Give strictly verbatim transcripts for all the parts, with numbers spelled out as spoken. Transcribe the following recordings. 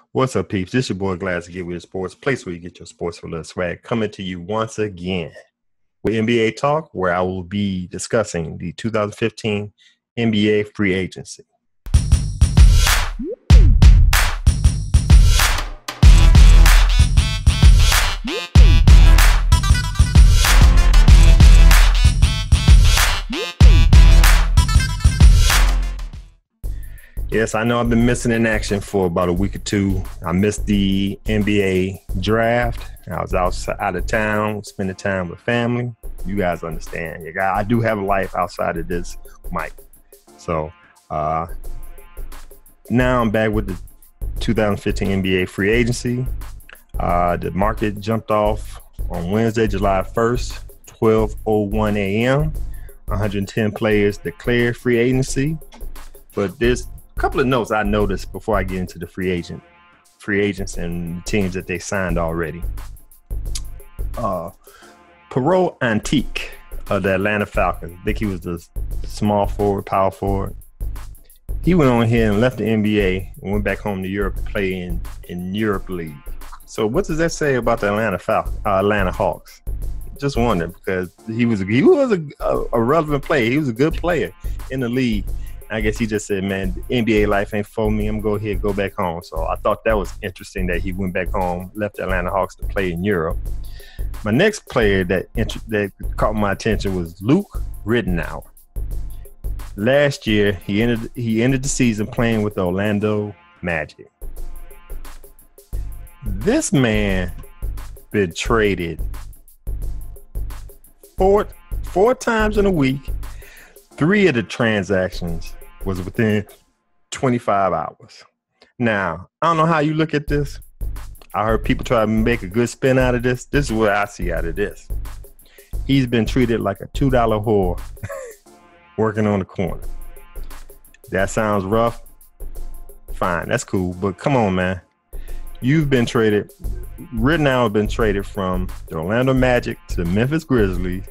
What's up, peeps? This your boy Glass to Get With Sports, place where you get your sports with a little swag. Coming to you once again with N B A Talk, where I will be discussing the two thousand fifteen N B A free agency. Yes, I know I've been missing in action for about a week or two. I missed the N B A draft. I was out, out of town, spending time with family. You guys understand. I do have a life outside of this mic. So uh, now I'm back with the two thousand fifteen N B A free agency. Uh, the market jumped off on Wednesday, July first, twelve oh one a.m. one hundred ten players declared free agency. But there's couple of notes I noticed before I get into the free agent, free agents and the teams that they signed already. Uh, Pero Antique of the Atlanta Falcons. I think he was the small forward, power forward. He went on here and left the N B A and went back home to Europe to play in in Europe League. So what does that say about the Atlanta Falcons, uh, Atlanta Hawks? Just wondering, because he was he was a, a, a relevant player. He was a good player in the league. I guess he just said, man, the N B A life ain't for me. I'm going to go ahead, go back home. So I thought that was interesting that he went back home, left the Atlanta Hawks to play in Europe. My next player that that caught my attention was Luke Ridnour. Last year, he ended he ended the season playing with the Orlando Magic. This man been traded four four times in a week. Three of the transactions was within twenty-five hours. Now, I don't know how you look at this. I heard people try to make a good spin out of this. This is what I see out of this. He's been treated like a two dollar whore working on the corner. That sounds rough. Fine, that's cool. But come on, man. You've been traded. Ridnour has been traded from the Orlando Magic to the Memphis Grizzlies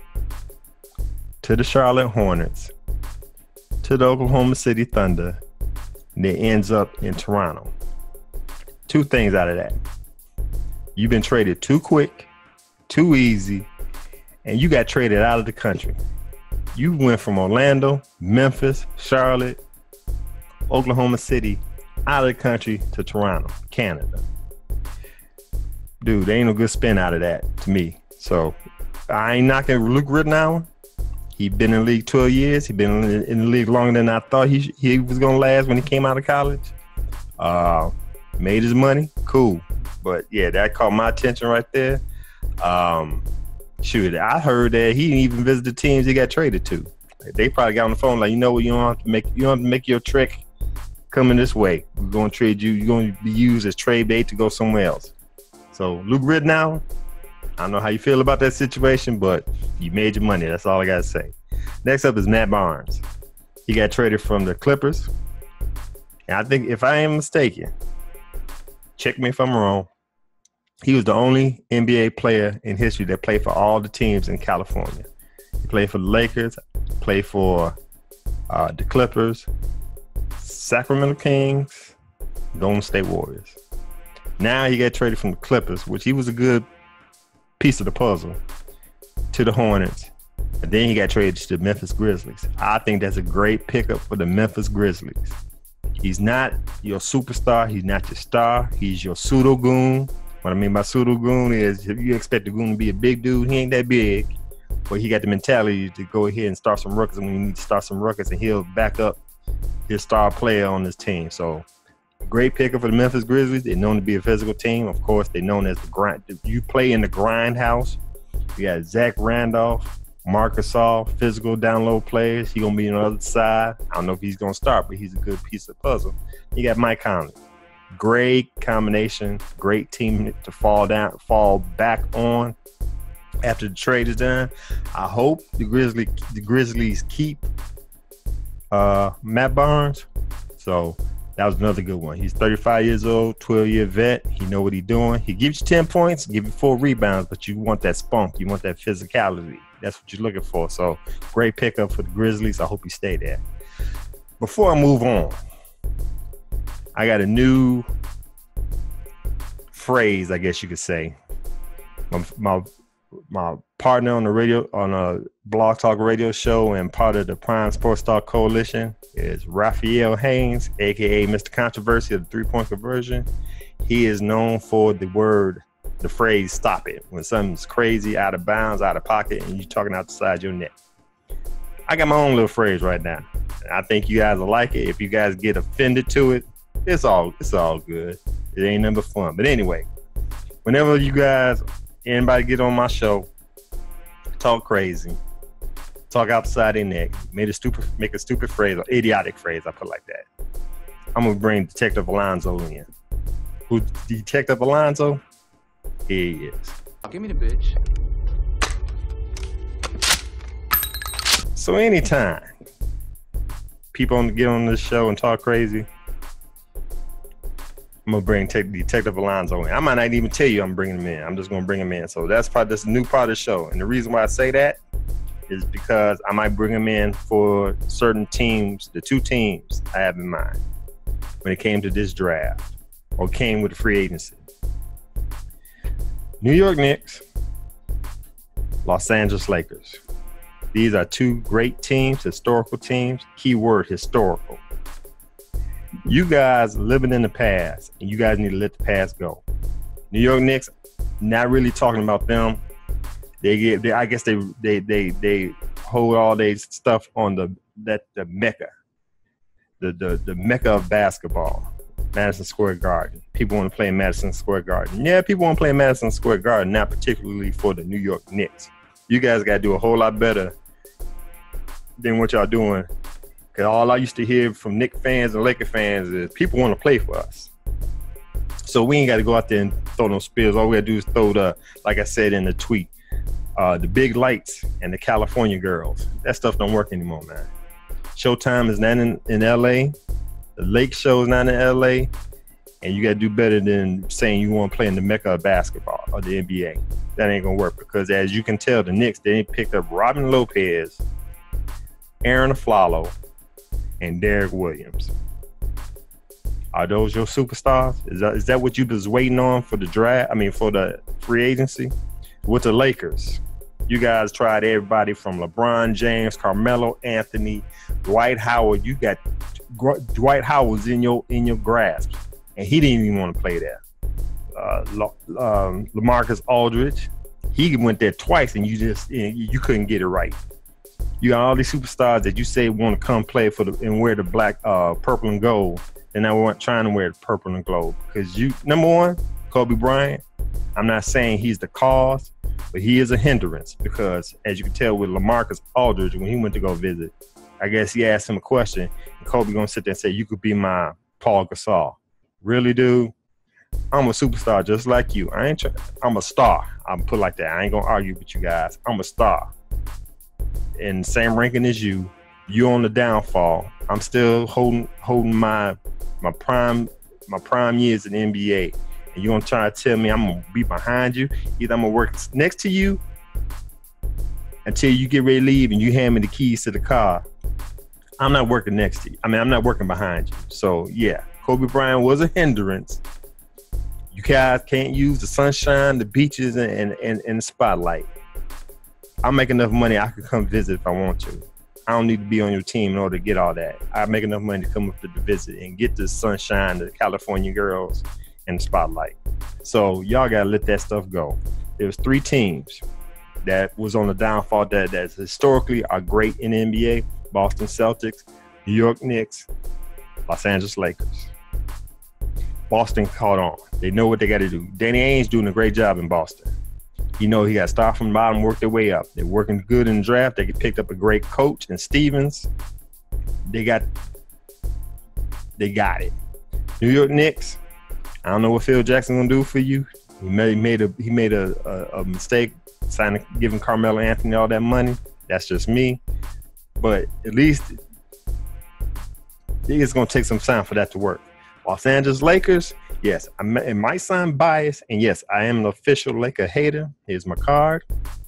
to the Charlotte Hornets to the Oklahoma City Thunder, and it ends up in Toronto. Two things out of that. You've been traded too quick, too easy, and you got traded out of the country. You went from Orlando, Memphis, Charlotte, Oklahoma City, out of the country to Toronto, Canada. Dude, there ain't no good spin out of that to me. So I ain't knocking Luke Ridnour. He's been in the league twelve years. He's been in the league longer than I thought he he was going to last when he came out of college. Uh, made his money. Cool. But, yeah, that caught my attention right there. Um, shoot, I heard that he didn't even visit the teams he got traded to. They probably got on the phone like, you know what, you don't have to make, you don't have to make your trick coming this way. We're going to trade you. You're going to be used as trade bait to go somewhere else. So, Luke Ridnour, I don't know how you feel about that situation, but you made your money. That's all I got to say. Next up is Matt Barnes. He got traded from the Clippers. And I think, if I am mistaken, check me if I'm wrong, he was the only N B A player in history that played for all the teams in California. He played for the Lakers, played for uh, the Clippers, Sacramento Kings, Golden State Warriors. Now he got traded from the Clippers, which he was a good piece of the puzzle, to the Hornets, and then he got traded to the Memphis Grizzlies. I think that's a great pickup for the Memphis Grizzlies. He's not your superstar. He's not your star. He's your pseudo goon. What I mean by pseudo goon is if you expect the goon to be a big dude, he ain't that big, but he got the mentality to go ahead and start some ruckus when you need to start some ruckus, and he'll back up his star player on his team. So great pickup for the Memphis Grizzlies. They're known to be a physical team. Of course, they're known as the grind. You play in the grindhouse. You got Zach Randolph, Marc Gasol, physical down low players. He's going to be on the other side. I don't know if he's going to start, but he's a good piece of the puzzle. You got Mike Conley. Great combination. Great team to fall down, fall back on after the trade is done. I hope the Grizzlies, the Grizzlies keep uh, Matt Barnes. So that was another good one. He's thirty-five years old, twelve-year vet. He know what he's doing. He gives you ten points, give you four rebounds, but you want that spunk. You want that physicality. That's what you're looking for. So great pickup for the Grizzlies. I hope he stay there. Before I move on, I got a new phrase, I guess you could say. My, my my partner on the radio, on a Blog Talk radio show and part of the Prime Sports Talk Coalition is Raphael Haynes, aka Mister Controversy of the three-point conversion. He is known for the word, the phrase, stop it. When something's crazy, out of bounds, out of pocket, and you're talking outside your neck. I got my own little phrase right now. I think you guys will like it. If you guys get offended to it, it's all it's all good. It ain't nothing but fun. But anyway, whenever you guys, anybody get on my show, talk crazy, talk outside their neck, make a stupid, make a stupid phrase or idiotic phrase, I put it like that, I'm gonna bring Detective Alonzo in. Who's Detective Alonzo? Here he is. Give me the bitch. So anytime people on, get on this show and talk crazy, I'm gonna bring te- Detective Alonzo in. I might not even tell you I'm bringing him in. I'm just gonna bring him in. So that's part. That's a new part of the show. And the reason why I say that is because I might bring him in for certain teams, the two teams I have in mind when it came to this draft or came with the free agency. New York Knicks, Los Angeles Lakers. These are two great teams, historical teams. Keyword historical. You guys living in the past, and you guys need to let the past go. New York Knicks, not really talking about them. They get, they, I guess they they they they hold all their stuff on the that the mecca, the the the mecca of basketball, Madison Square Garden. People want to play in Madison Square Garden. Yeah, people want to play in Madison Square Garden, not particularly for the New York Knicks. You guys got to do a whole lot better than what y'all doing. Because all I used to hear from Knicks fans and Laker fans is people want to play for us. So we ain't got to go out there and throw no spears. All we got to do is throw the, like I said in the tweet, uh, the big lights and the California girls. That stuff don't work anymore, man. Showtime is not in, in L A. The Lake Show is not in L A. And you got to do better than saying you want to play in the mecca of basketball or the N B A. That ain't going to work because as you can tell, the Knicks, they picked up Robin Lopez, Aaron Aflalo, and Derek Williams. Are those your superstars? Is that, is that what you was waiting on for the draft? I mean, for the free agency? With the Lakers, you guys tried everybody from LeBron James, Carmelo Anthony, Dwight Howard. You got Dwight Howard's in your in your grasp, and he didn't even want to play there. Uh, um, LaMarcus Aldridge, he went there twice, and you just you couldn't get it right. You got all these superstars that you say want to come play for the and wear the black, uh, purple and gold, and I weren't trying to wear the purple and gold because you, number one, Kobe Bryant. I'm not saying he's the cause, but he is a hindrance because, as you can tell with LaMarcus Aldridge, when he went to go visit, I guess he asked him a question, and Kobe gonna sit there and say, "You could be my Paul Gasol." Really, dude? I'm a superstar just like you. I ain't. Try- I'm a star. I'm put like that. I ain't gonna argue with you guys. I'm a star. In the same ranking as you, you on the downfall. I'm still holding holding my my prime my prime years in the N B A, and you gonna try to tell me I'm gonna be behind you? Either I'm gonna work next to you until you get ready to leave and you hand me the keys to the car. I'm not working next to you. I mean, I'm not working behind you. So yeah, Kobe Bryant was a hindrance. You guys can't use the sunshine, the beaches, and and, and, and the spotlight. I make enough money I could come visit if I want to. I don't need to be on your team in order to get all that. I make enough money to come up to the visit and get the sunshine, the California girls, and the spotlight. So y'all gotta let that stuff go. There was three teams that was on the downfall that, that historically are great in the N B A: Boston Celtics, New York Knicks, Los Angeles Lakers. Boston caught on. They know what they got to do. Danny Ainge doing a great job in Boston. You know, he got to start from the bottom, work their way up. They're working good in the draft. They picked up a great coach in Stevens. They got, they got it. New York Knicks. I don't know what Phil Jackson gonna do for you. He made, made a he made a, a, a mistake signing giving Carmelo Anthony all that money. That's just me. But at least it's gonna take some time for that to work. Los Angeles Lakers. Yes, I'm, it might sound biased, and yes, I am an official Laker hater. Here's my card.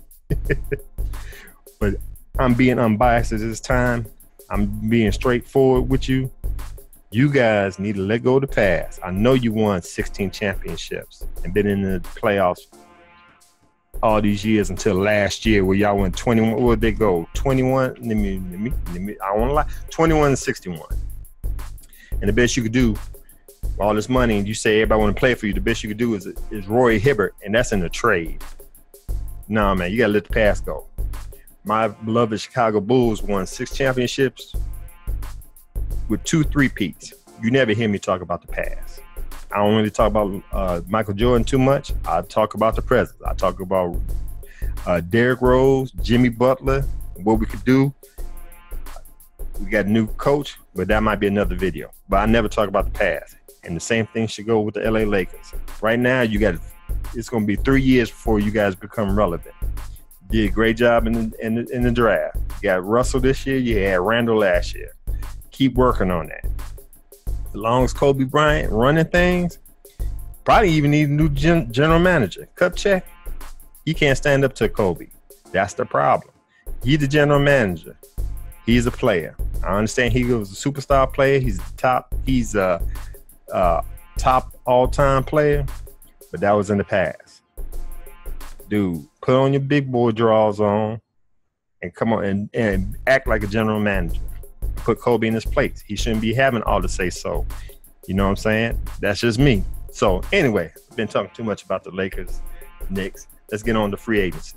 But I'm being unbiased at this time. I'm being straightforward with you. You guys need to let go of the past. I know you won sixteen championships and been in the playoffs all these years until last year where y'all went twenty-one. Where would they go? twenty-one. Let me, let me, let me, I don't want to lie. twenty-one and sixty-one. And the best you could do, all this money, and you say everybody want to play for you, the best you could do is is Roy Hibbert, and that's in the trade. Nah, man, you got to let the past go. My beloved Chicago Bulls won six championships with two three-peats. You never hear me talk about the past. I don't really talk about uh, Michael Jordan too much. I talk about the present. I talk about uh, Derrick Rose, Jimmy Butler, what we could do. We got a new coach, but that might be another video. But I never talk about the past. And the same thing should go with the L A Lakers. Right now, you got it's going to be three years before you guys become relevant. You did a great job in the, in the, in the draft. You got Russell this year. You had Randall last year. Keep working on that. As long as Kobe Bryant running things, probably even need a new gen- general manager. Kupchak, he can't stand up to Kobe. That's the problem. He's the general manager. He's a player. I understand he was a superstar player. He's top. He's a, a top all-time player, but that was in the past. Dude, put on your big boy drawers on and come on and, and act like a general manager. Put Kobe in his place. He shouldn't be having all to say so. You know what I'm saying? That's just me. So anyway, I've been talking too much about the Lakers, Knicks. Let's get on to free agency.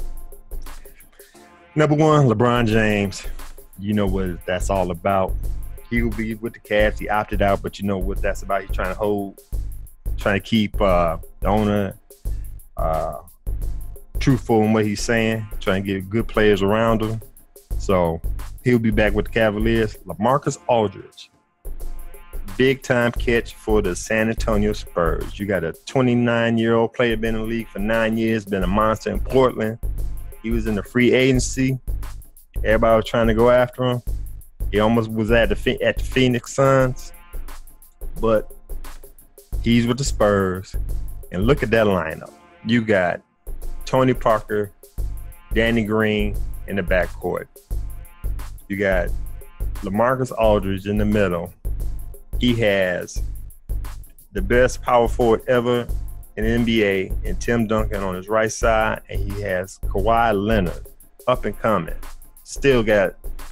Number one, LeBron James. You know what that's all about. He will be with the Cavs. He opted out, but you know what that's about. He's trying to hold, trying to keep uh, the owner uh, truthful in what he's saying, trying to get good players around him. So he'll be back with the Cavaliers. LaMarcus Aldridge, big time catch for the San Antonio Spurs. You got a twenty-nine-year-old player, been in the league for nine years, been a monster in Portland. He was in the free agency. Everybody was trying to go after him. He almost was at the at the Phoenix Suns, but he's with the Spurs. And look at that lineup. You got Tony Parker, Danny Green in the backcourt. You got LaMarcus Aldridge in the middle. He has the best power forward ever in the N B A, and Tim Duncan on his right side, and he has Kawhi Leonard up and coming. Still got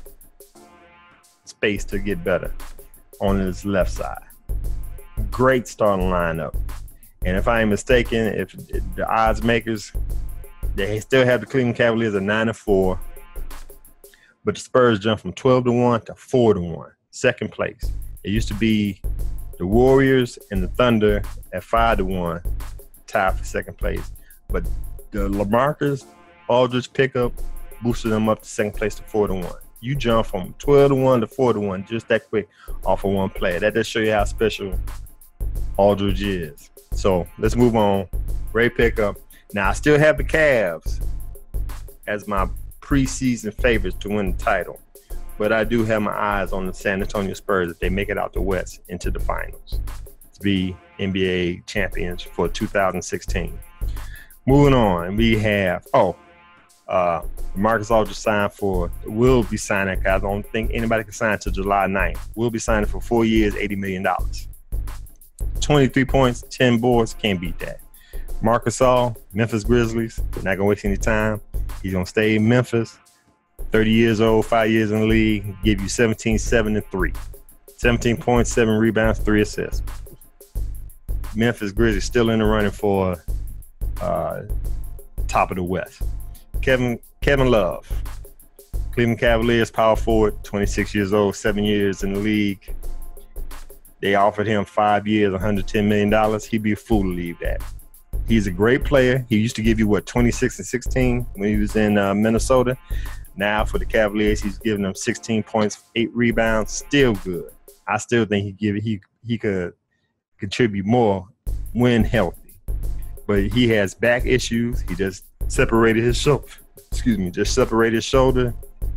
space to get better on his left side. Great starting lineup. And if I ain't mistaken, if the odds makers, they still have the Cleveland Cavaliers at nine and four, but the Spurs jumped from twelve to one to four to one, second place. It used to be the Warriors and the Thunder at five to one, tied for second place. But the LaMarcus Aldridge pickup boosted them up to second place to four to one. You jump from twelve to one to four to one just that quick off of one player. That just show you how special Aldridge is. So let's move on. Great pickup. Now I still have the Cavs as my preseason favorites to win the title, but I do have my eyes on the San Antonio Spurs if they make it out the West into the finals to be N B A champions for two thousand sixteen. Moving on, we have oh. Uh, Marcus Aldridge signed for, will be signing, because I don't think anybody can sign until July ninth. We'll be signing for four years, eighty million dollars. twenty-three points, ten boards, can't beat that. Marcus All, Memphis Grizzlies, not going to waste any time. He's going to stay in Memphis. thirty years old, five years in the league, give you seventeen, seven, and three. seventeen points, seven rebounds, three assists. Memphis Grizzlies still in the running for uh, top of the West. Kevin Kevin Love, Cleveland Cavaliers power forward, twenty-six years old, seven years in the league. They offered him five years, one hundred ten million dollars. He'd be a fool to leave that. He's a great player. He used to give you, what, twenty-six and sixteen when he was in uh, Minnesota. Now for the Cavaliers, he's giving them sixteen points, eight rebounds. Still good. I still think he give he he could contribute more when healthy. But he has back issues. He just separated his shoulder. Excuse me, just separated his shoulder.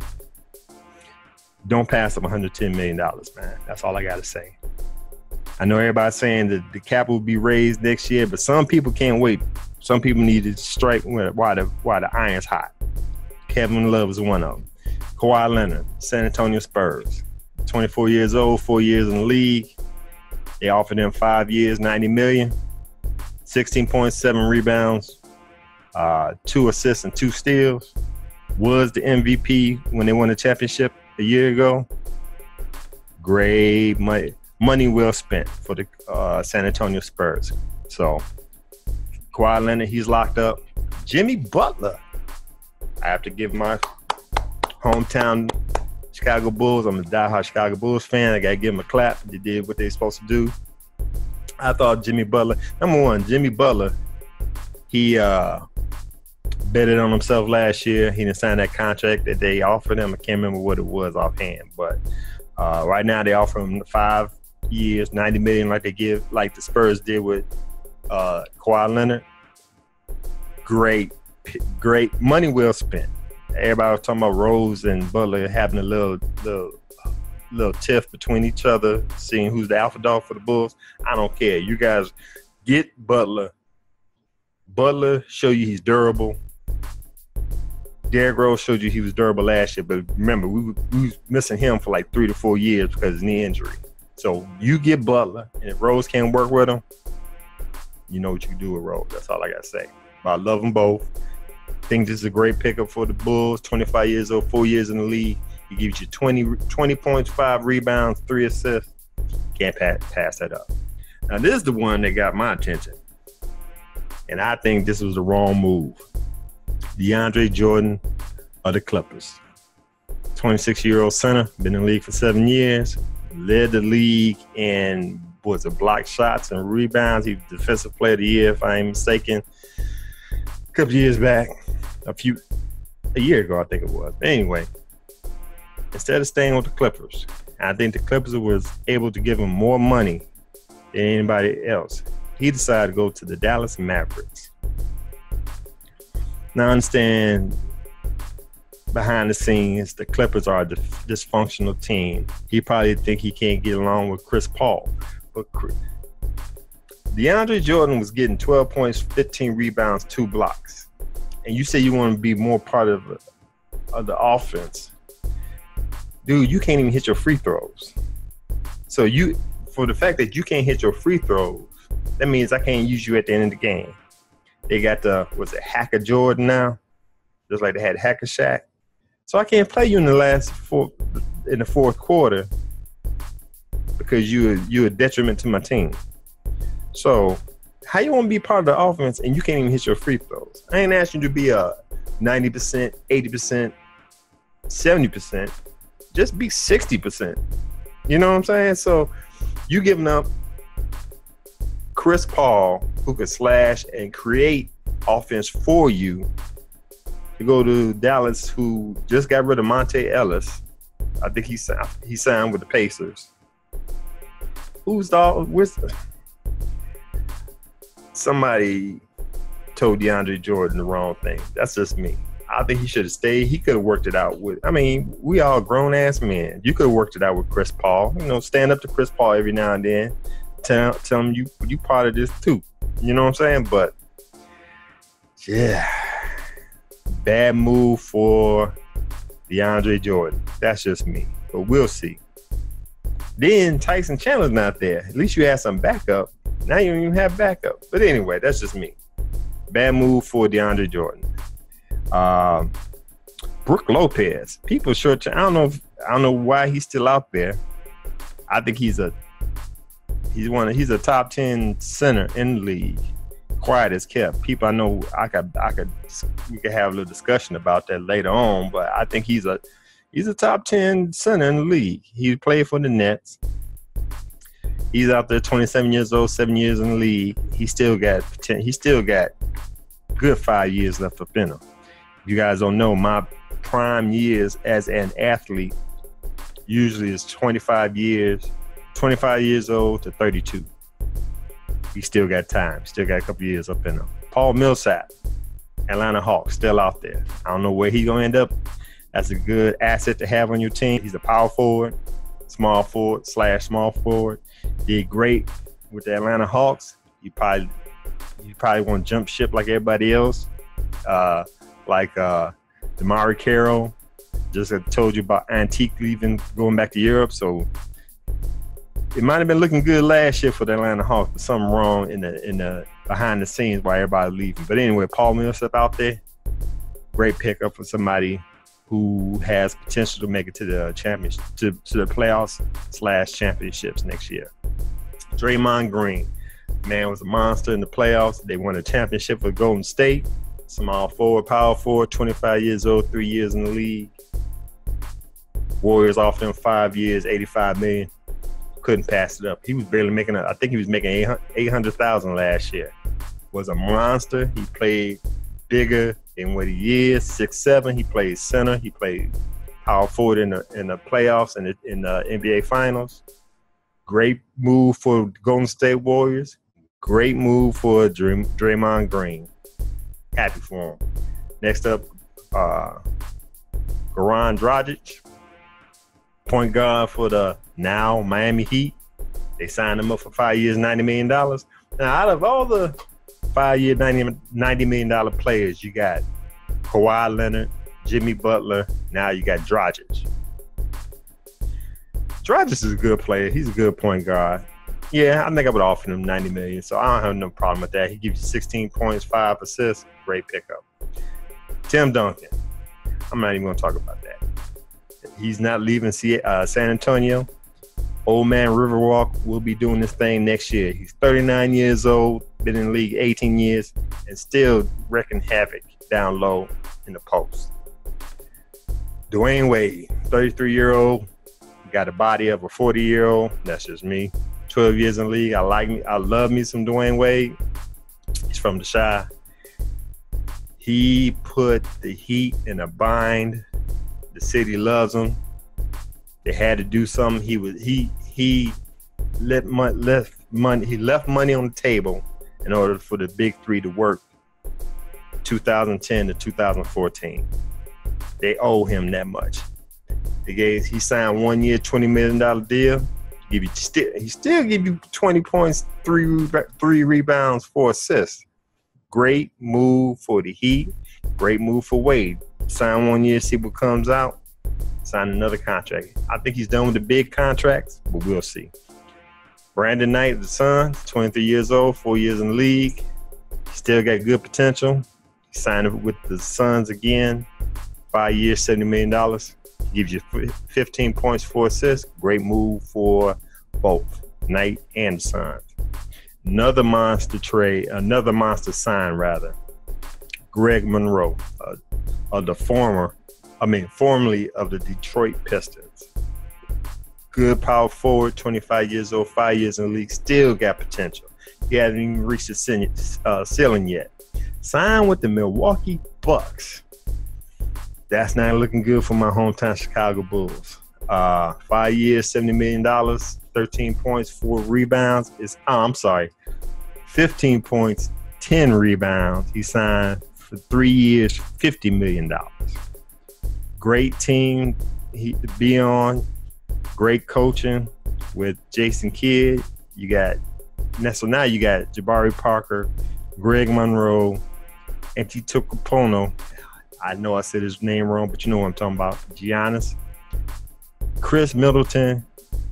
Don't pass up one hundred ten million dollars, man. That's all I got to say. I know everybody's saying that the cap will be raised next year, but some people can't wait. Some people need to strike while the, while the iron's hot. Kevin Love is one of them. Kawhi Leonard, San Antonio Spurs. twenty-four years old, four years in the league. They offered him five years, ninety million dollars, sixteen point seven rebounds, uh, two assists and two steals. Was the M V P when they won the championship a year ago. Great money, money well spent for the uh, San Antonio Spurs. So Kawhi Leonard, he's locked up. Jimmy Butler, I have to give my hometown Chicago Bulls. I'm a diehard Chicago Bulls fan. I got to give them a clap. They did what they were supposed to do. I thought Jimmy Butler, number one, Jimmy Butler, he uh, betted on himself last year. He didn't sign that contract that they offered him. I can't remember what it was offhand, but uh, right now they offer him five years, ninety million dollars like they give, like the Spurs did with uh, Kawhi Leonard. Great, great money well spent. Everybody was talking about Rose and Butler having a little, little, little tiff between each other, seeing who's the alpha dog for the Bulls. I don't care. You guys get Butler. Butler show you he's durable. Derrick Rose showed you he was durable last year, but remember, we, we was missing him for like three to four years because of his knee injury. So you get Butler, and if Rose can't work with him, you know what you can do with Rose. That's all I got to say. But I love them both. Think this is a great pickup for the Bulls. twenty-five years old, four years in the league. He gives you twenty, twenty points, five rebounds, three assists. Can't pass, pass that up. Now, this is the one that got my attention. And I think this was the wrong move. DeAndre Jordan of the Clippers. twenty-six-year-old center, been in the league for seven years. Led the league in, was it block shots and rebounds. He was defensive player of the year, if I ain't mistaken. A couple years back, a few, a year ago, I think it was. Anyway, instead of staying with the Clippers, I think the Clippers was able to give him more money than anybody else. He decided to go to the Dallas Mavericks. Now, I understand behind the scenes, the Clippers are a dysfunctional team. He probably think he can't get along with Chris Paul, but Chris, DeAndre Jordan was getting twelve points, fifteen rebounds, two blocks. And you say you want to be more part of, of the offense. Dude, you can't even hit your free throws. So you, for the fact that you can't hit your free throws, that means I can't use you at the end of the game. They got the, what's it, Hacker Jordan now? Just like they had Hacker Shaq. So I can't play you in the last four, in the fourth quarter because you you're a detriment to my team. So, how you want to be part of the offense and you can't even hit your free throws? I ain't asking you to be a ninety percent, eighty percent, seventy percent. Just be sixty percent. You know what I'm saying? So, you giving up Chris Paul, who could slash and create offense for you, to go to Dallas, who just got rid of Monte Ellis. I think he signed, he signed with the Pacers. Who's the... Where's the Somebody told DeAndre Jordan the wrong thing. That's just me. I think he should have stayed. He could have worked it out with, I mean, we all grown-ass men. You could have worked it out with Chris Paul. You know, stand up to Chris Paul every now and then. Tell, tell him you, you part of this too. You know what I'm saying? But, yeah. Bad move for DeAndre Jordan. That's just me. But we'll see. Then Tyson Chandler's not there. At least you had some backup. Now you don't even have backup. But anyway, that's just me. Bad move for DeAndre Jordan. Um, Brook Lopez. People short. I don't know. If, I don't know why he's still out there. I think he's a he's one. Of, he's a top ten center in the league. Quiet as kept. People I know. I could. I could. We could have a little discussion about that later on. But I think he's a he's a top ten center in the league. He played for the Nets. He's out there, twenty-seven years old, seven years in the league. He still got he still got good five years left up in him. You guys don't know, my prime years as an athlete usually is twenty-five years, twenty-five years old to thirty-two. He still got time, still got a couple years up in him. Paul Millsap, Atlanta Hawks, still out there. I don't know where he's gonna end up. That's a good asset to have on your team. He's a power forward, small forward slash small forward. Did great with the Atlanta Hawks. You probably you probably want to jump ship like everybody else, uh, like uh, DeMarre Carroll Just I told you about Antique leaving, going back to Europe. So it might have been looking good last year for the Atlanta Hawks, but something wrong in the in the behind the scenes while everybody leaving. But anyway, Paul Millsap out there, great pickup for somebody who has potential to make it to the championship, to, to the playoffs slash championships next year. Draymond Green, man, was a monster in the playoffs. They won a championship with Golden State. Small forward, power forward, twenty-five years old, three years in the league. Warriors offered him five years, eighty-five million dollars. Couldn't pass it up. He was barely making, a, I think he was making eight hundred thousand dollars last year. Was a monster. He played bigger than what he is, six seven. He played center. He played power forward in the in the playoffs and in, in the N B A Finals. Great move for Golden State Warriors. Great move for Dray- Draymond Green. Happy for him. Next up, uh, Goran Dragic, point guard for the now Miami Heat. They signed him up for five years, ninety million dollars. Now, out of all the five-year, ninety million dollars players, you got Kawhi Leonard, Jimmy Butler. Now you got Dragic. Dragic is a good player. He's a good point guard. Yeah, I think I would offer him ninety million dollars, so I don't have no problem with that. He gives you sixteen points, five assists. Great pickup. Tim Duncan. I'm not even going to talk about that. He's not leaving uh, San Antonio. Old man Riverwalk will be doing this thing next year. He's thirty-nine years old, been in the league eighteen years, and still wrecking havoc down low in the post. Dwayne Wade, thirty-three-year-old, got a body of a forty-year-old. That's just me. twelve years in the league. I like me. I love me some Dwayne Wade. He's from the Chi. He put the Heat in a bind. The city loves him. They had to do something. He was he he let money, left money. He left money on the table in order for the big three to work. two thousand ten to two thousand fourteen. They owe him that much. They gave. He signed one year, twenty million dollar deal. Give you still. He still give you twenty points, three three rebounds, four assists. Great move for the Heat. Great move for Wade. Sign one year, see what comes out. Sign another contract. I think he's done with the big contracts, but we'll see. Brandon Knight of the Suns, twenty-three years old, four years in the league. Still got good potential. He signed up with the Suns again. Five years, seventy million dollars. Gives you fifteen points, four assists. Great move for both Knight and the Suns. Another monster trade, another monster sign, rather. Greg Monroe, uh, of the former, I mean, formerly of the Detroit Pistons. Good power forward, twenty-five years old, five years in the league, still got potential. He hasn't even reached the uh, ceiling yet. Signed with the Milwaukee Bucks. That's not looking good for my hometown Chicago Bulls. Uh, five years, seventy million dollars, thirteen points, four rebounds. It's, oh, I'm sorry, fifteen points, ten rebounds. He signed for three years, fifty million dollars. Great team he, to be on. Great coaching with Jason Kidd. You got, so now you got Jabari Parker, Greg Monroe, Antetokounmpo. I know I said his name wrong, but you know what I'm talking about. Giannis, Chris Middleton,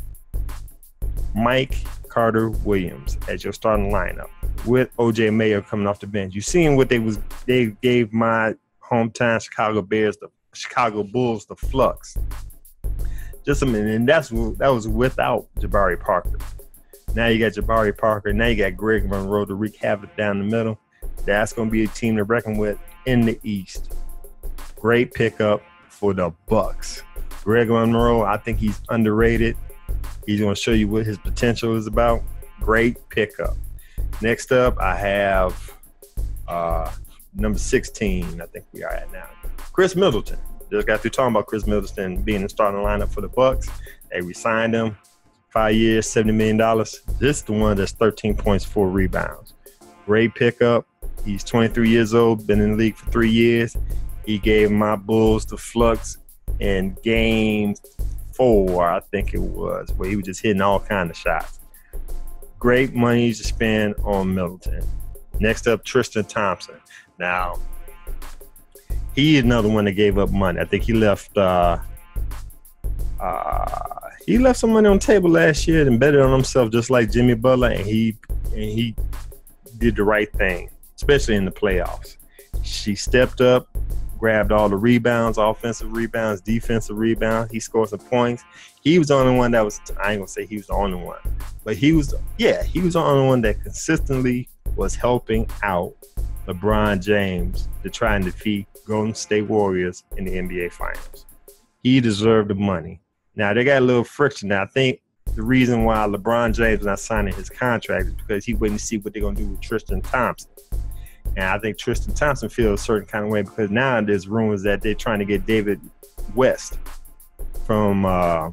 Mike Carter Williams as your starting lineup with O J Mayo coming off the bench. You seen what they was they gave my hometown Chicago Bears, the Chicago Bulls, the flux. Just a minute, and that's that was without Jabari Parker. Now you got Jabari Parker. Now you got Greg Monroe to wreak havoc down the middle. That's going to be a team to reckon with in the East. Great pickup for the Bucks. Greg Monroe, I think he's underrated. He's going to show you what his potential is about. Great pickup. Next up, I have uh, number sixteen, I think we are at now. Chris Middleton. Just got through talking about Chris Middleton being the starting lineup for the Bucks. They re-signed him. Five years, seventy million dollars. This is the one that's thirteen points, four rebounds. Great pickup. He's twenty-three years old, been in the league for three years. He gave my Bulls the flux in game four, I think it was, where he was just hitting all kinds of shots. Great money to spend on Middleton. Next up, Tristan Thompson. Now, He another one that gave up money. I think he left. Uh, uh, he left some money on the table last year and betted on himself, just like Jimmy Butler, and he and he did the right thing, especially in the playoffs. She stepped up, grabbed all the rebounds, offensive rebounds, defensive rebounds. He scored some points. He was the only one that was. I ain't gonna say he was the only one, but he was. Yeah, he was the only one that consistently was helping out LeBron James to try and defeat Golden State Warriors in the N B A Finals. He deserved the money. Now, they got a little friction. Now, I think the reason why LeBron James is not signing his contract is because he's waiting to see what they're going to do with Tristan Thompson. And I think Tristan Thompson feels a certain kind of way because now there's rumors that they're trying to get David West from uh,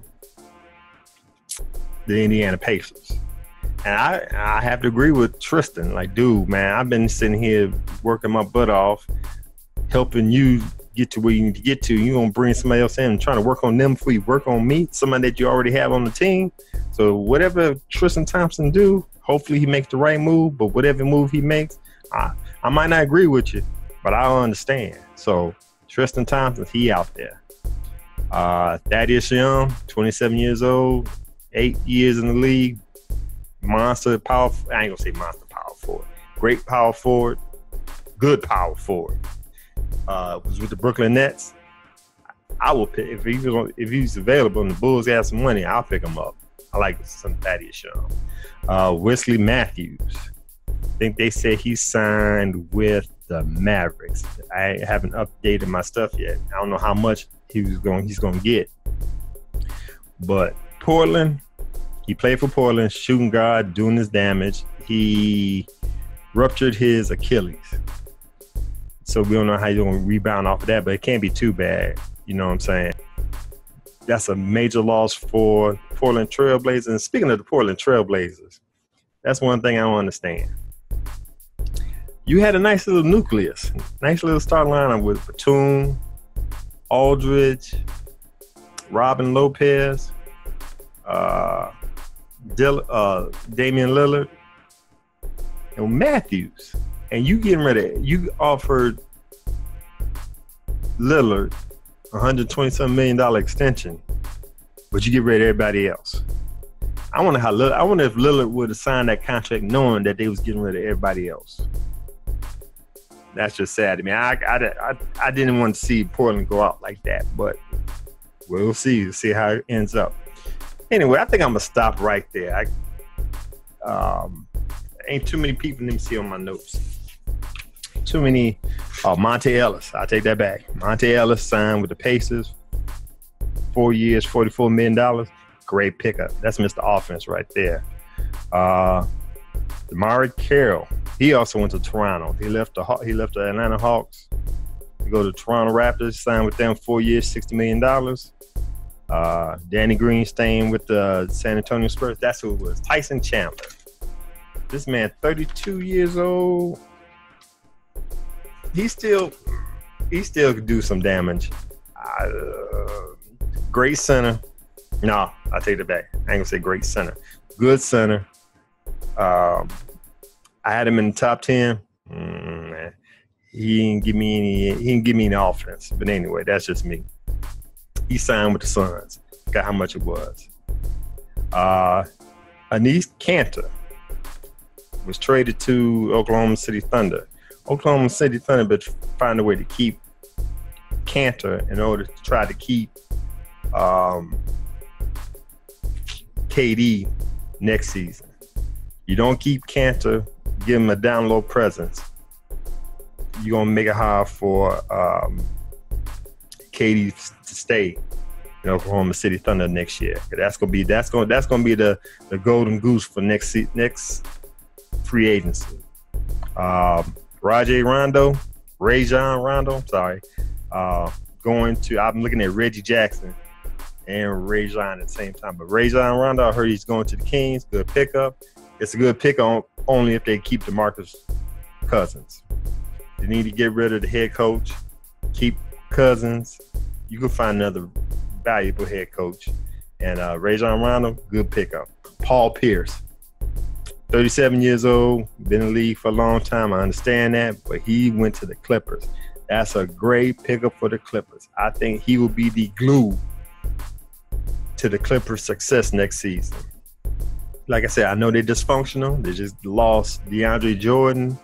the Indiana Pacers. And I, I have to agree with Tristan. Like, dude, man, I've been sitting here working my butt off, helping you get to where you need to get to. You're going to bring somebody else in and trying to work on them before you work on me, somebody that you already have on the team. So whatever Tristan Thompson do, hopefully he makes the right move. But whatever move he makes, I, I might not agree with you, but I don't understand. So Tristan Thompson, he out there. Uh, Thaddeus Young, twenty-seven years old, eight years in the league. Monster power. I ain't gonna say monster power forward. Great power forward. Good power forward. Uh, was with the Brooklyn Nets. I will pick if he was on, if he's available and the Bulls have some money. I'll pick him up. I like some Thaddeus Young. Uh, Wesley Matthews. I think they said he signed with the Mavericks. I haven't updated my stuff yet. I don't know how much he was going. He's going to get. But Portland. He played for Portland, shooting guard, doing his damage. He ruptured his Achilles. So we don't know how you're going to rebound off of that, but it can't be too bad. You know what I'm saying? That's a major loss for Portland Trailblazers. And speaking of the Portland Trailblazers, that's one thing I don't understand. You had a nice little nucleus, nice little start lineup with Batum, Aldridge, Robin Lopez, uh, Dill, uh, Damian Lillard, and Matthews, and you getting ready. You offered Lillard a hundred twenty some million dollar extension, but you get rid of everybody else. I wonder how. I wonder if Lillard would have signed that contract knowing that they was getting rid of everybody else. That's just sad to me. I I, I, I didn't want to see Portland go out like that, but we'll see. We'll see how it ends up. Anyway, I think I'm gonna stop right there. I, um, ain't too many people. Let me see on my notes. Too many. Oh, Monte Ellis. I'll take that back. Monte Ellis signed with the Pacers. Four years, forty-four million dollars. Great pickup. That's Mister Offense right there. Uh, DeMarre Carroll. He also went to Toronto. He left the he left the Atlanta Hawks to go to Toronto Raptors. Signed with them four years, sixty million dollars. Uh, Danny Green staying with the San Antonio Spurs. That's who it was. Tyson Chandler. This man, thirty-two years old. He still, he still could do some damage. Uh, great center. No, I take it back. I ain't gonna say great center. Good center. Um, I had him in the top ten. Mm, man. He didn't give me any. He didn't give me any offense. But anyway, that's just me. He signed with the Suns. Got how much it was. Uh, Anis Kanter was traded to Oklahoma City Thunder. Oklahoma City Thunder, but find a way to keep Kanter in order to try to keep um, K D next season. You don't keep Kanter, give him a down low presence. You're gonna make it hard for um, K D to stay in Oklahoma City Thunder next year. That's gonna be that's gonna that's gonna be the, the golden goose for next next free agency. Um, Rajon Rondo, Rajon Rondo, sorry, uh, going to. I'm looking at Reggie Jackson and Rajon at the same time, but Rajon Rondo, I heard he's going to the Kings. Good pickup. It's a good pick on only if they keep DeMarcus Cousins. They need to get rid of the head coach, keep Cousins. You can find another valuable head coach. And uh, Rajon Rondo, good pickup. Paul Pierce, thirty-seven years old, been in the league for a long time. I understand that, but he went to the Clippers. That's a great pickup for the Clippers. I think he will be the glue to the Clippers' success next season. Like I said, I know they're dysfunctional. They just lost DeAndre Jordan.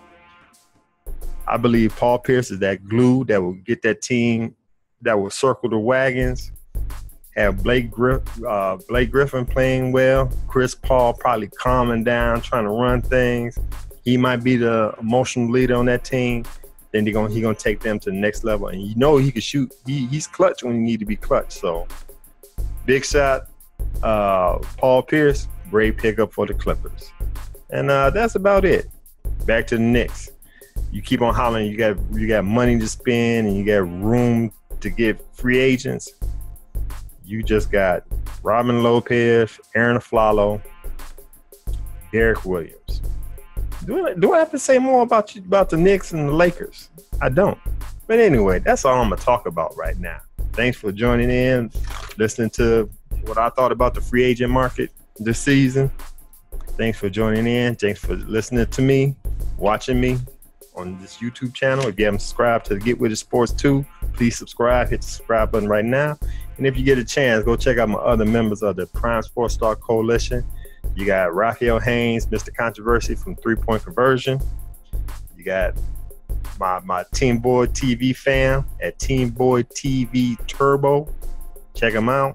I believe Paul Pierce is that glue that will get that team, that will circle the wagons. Have Blake, Griff, uh, Blake Griffin playing well. Chris Paul probably calming down, trying to run things. He might be the emotional leader on that team. Then they're gonna he gonna take them to the next level. And you know he can shoot. He, he's clutch when he need to be clutch. So big shot, uh, Paul Pierce, great pickup for the Clippers. And uh, that's about it. Back to the Knicks. You keep on hollering. You got you got money to spend and you got room to get free agents. You just got Robin Lopez, Aaron Aflalo, Derek Williams. Do I, do I have to say more about you, about the Knicks and the Lakers? I don't. But anyway, that's all I'm going to talk about right now. Thanks for joining in, listening to what I thought about the free agent market this season. Thanks for joining in. Thanks for listening to me, watching me on this YouTube channel. If you haven't subscribed to the Get With It Sports two, please subscribe. Hit the subscribe button right now. And if you get a chance, go check out my other members of the Prime Sports Star Coalition. You got Raphael Haynes, Mister Controversy from Three Point Conversion. You got my my Team Boy T V fam at Team Boy T V Turbo. Check him out.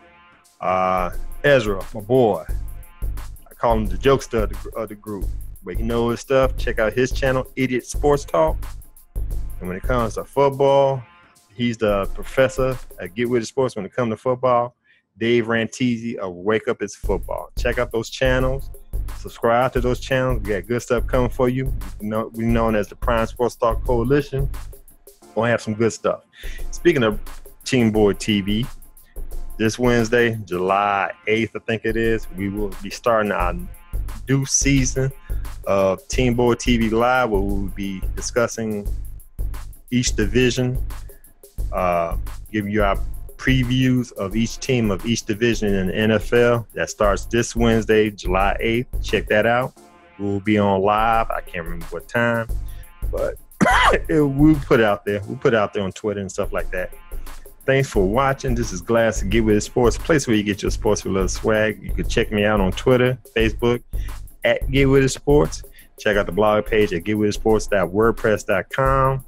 Uh, Ezra, my boy. I call him the jokester of the, of the group. But he knows his stuff. Check out his channel, Idiot Sports Talk. And when it comes to football, he's the professor at Get With It Sports when it comes to football. Dave Rantisi of Wake Up It's Football. Check out those channels. Subscribe to those channels. We got good stuff coming for you. We know, we're known as the Prime Sports Talk Coalition. We'll have some good stuff. Speaking of Team Boy T V, this Wednesday, July eighth, I think it is, we will be starting our new season of Team Boy T V Live, where we will be discussing each division, uh, giving you our previews of each team of each division in the N F L. That starts this Wednesday, July eighth. Check that out. We'll be on live. I can't remember what time, but it, we'll put it out there. We'll put it out there on Twitter and stuff like that. Thanks for watching. This is Glass and Get With It Sports, a place where you get your sports with a little swag. You can check me out on Twitter, Facebook, at Get With It Sports. Check out the blog page at get with it sports dot wordpress dot com.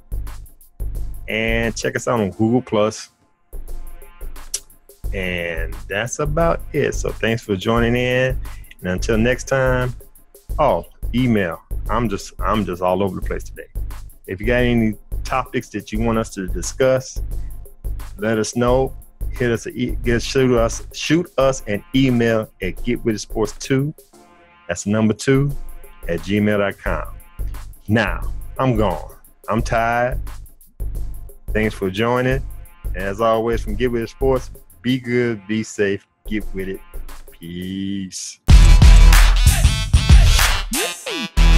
And check us out on Google Plus. And that's about it. So thanks for joining in. And until next time, oh, email. I'm just I'm just all over the place today. If you got any topics that you want us to discuss, let us know. Hit us, a, get shoot us, shoot us an email at get with it sports two. That's number two at gmail dot com. Now I'm gone. I'm tired. Thanks for joining. As always, from Get With It Sports, be good, be safe, get with it. Peace.